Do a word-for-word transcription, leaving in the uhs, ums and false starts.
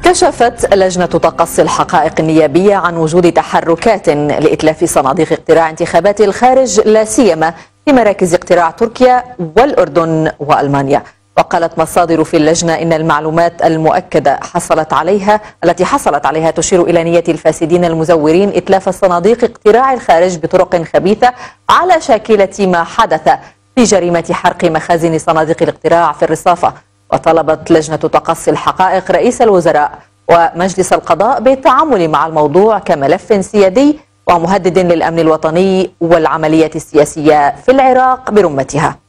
كشفت لجنة تقصي الحقائق النيابية عن وجود تحركات لإتلاف صناديق اقتراع انتخابات الخارج، لا سيما في مراكز اقتراع تركيا والأردن وألمانيا. وقالت مصادر في اللجنة إن المعلومات المؤكدة حصلت عليها التي حصلت عليها تشير إلى نية الفاسدين المزورين إتلاف صناديق اقتراع الخارج بطرق خبيثة على شاكلة ما حدث في جريمة حرق مخازن صناديق الاقتراع في الرصافة. وطلبت لجنة تقصي الحقائق رئيس الوزراء ومجلس القضاء بالتعامل مع الموضوع كملف سيادي ومهدد للأمن الوطني والعملية السياسية في العراق برمتها.